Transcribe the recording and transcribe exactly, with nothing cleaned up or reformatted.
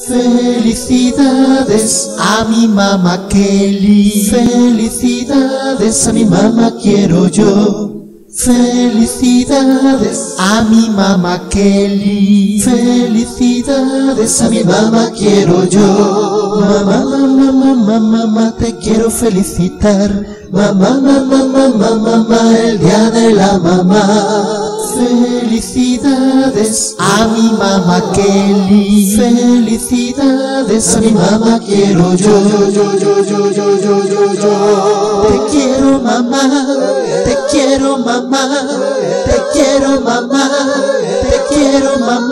Felicidades a mi mamá Kelly, felicidades a mi mamá quiero yo. Felicidades a mi mamá Kelly, felicidades a mi mamá quiero yo. Mamá, mamá, mamá, mamá, te quiero felicitar. Mamá, mamá, mamá, mamá, el día de la mamá. Felicidades a mi mamá Kelly, felicidades a mi mamá quiero yo. Yo, yo, yo, yo, yo, yo, yo, yo. Te quiero mamá, te quiero mamá, te quiero mamá, te quiero mamá.